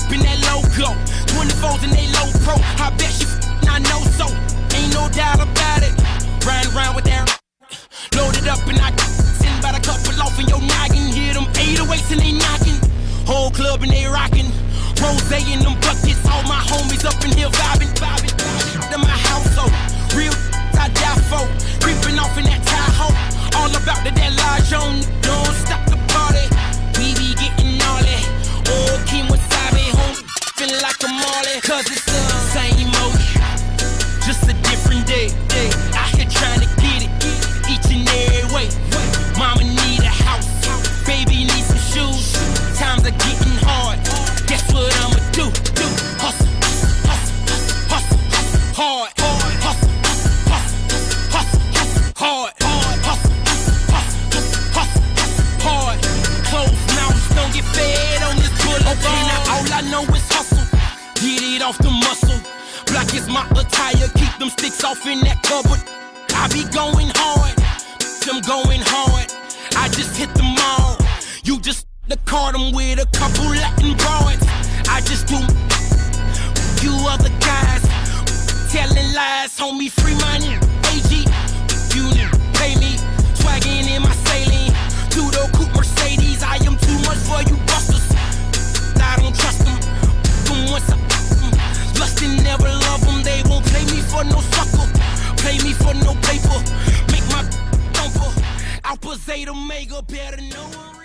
Reppin' that logo, 24s and they low pro. I bet you I know so, ain't no doubt about it. Riding around with that loaded up and I send about a couple off in your noggin. Hear them 808s and they knocking. Whole club and they rockin'. Rose in them buckets, all my homies up in here vibing. To my household, real I die for. Creeping off in that Tahoe, all about that large on. Don't stop the party, we be getting gnarly. Oh, Kim Wasabi, home, feeling like a Marley. Cause it's the same old, just a different day. Out here trying to get it, each and every way. Mama need a house, baby need some shoes. Times are getting hard, guess what I'ma do? Hustle, hustle, hustle, hard, hustle, hustle, hustle, hard, hustle, hustle, hard. Closed mouths don't get fed on this boulevard. Okay, now all I know is hustle, get it off the muscle. Black is my attire, keep them sticks off in that cupboard. I be going hard, them going hard. I just hit them all. You just the card them with a couple Latin broads. I just do you other guys telling lies, homie. Free money, AG. You pay me, swagging in my saline. Two-door coupe Mercedes. I am too much for you busters. I don't trust them. Once I lust and never love them. They won't play me for no sucker. Play me for no paper. Make my thumper. Alpha Zeta Omega better know.